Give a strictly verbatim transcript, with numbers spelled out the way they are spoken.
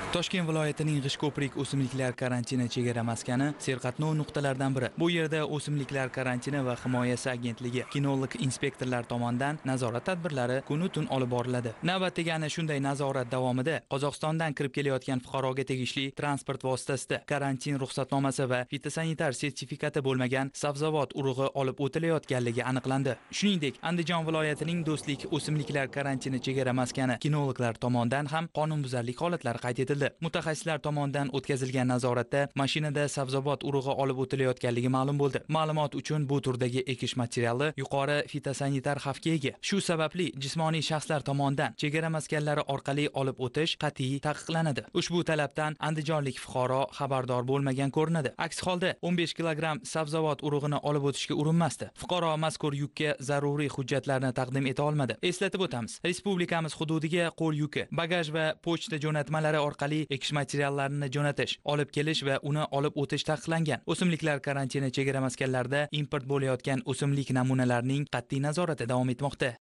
Toshkent viloyatining G'ishko'prik o'simliklar karantini chegara maskani serqatnov nuqtalaridan biri. Bu yerda o'simliklar karantini va himoyasi agentligi kinolog inspektorlar tomonidan nazorat tadbirlari kun-tun olib boriladi. Navbatdagi ana shunday nazorat davomida Qozog'istondan kirib kelayotgan fuqaroga tegishli transport vositasida karantin ruxsatnomasi va fitosanitar sertifikati bo'lmagan sabzavot urug'i olib o'tilayotganligi aniqlandi. Shuningdek, Andijon viloyatining Do'stlik o'simliklar karantini chegara maskani kinologlar tomonidan ham qonunbuzarlik holatlari qayd etildi. Mutaxassislar tomonidan o'tkazilgan nazoratda mashinada sabzavot urug'i olib o'tilayotganligi ma'lum bo'ldi. Ma'lumot uchun bu turdagi ekish materiali yuqori fitosanitar xavfga ega. Shu sababli jismoniy shaxslar tomonidan chegara maskanlari orqali olib o'tish qat'iy taqiqlanadi. Ushbu talabdan andijonlik fuqaro xabardor bo'lmagan ko'rinadi. Aks holda o'n besh kilogramm sabzavot urug'ini olib o'tishga urinmasdi. Fuqaro mazkur yukka zaruriy hujjatlarni taqdim eta olmadi. Eslatib o'tamiz, respublikamiz hududiga qo'l yuki, bagaj va pochta jo'natmalari orqali ekish materiallarini jo'natish, olib kelish va uni olib o'tish taqiqlangan. O'simliklar karantini chegara maskanlarida import bo'layotgan o'simlik namunalarining qat'iy nazorati davom etmoqda.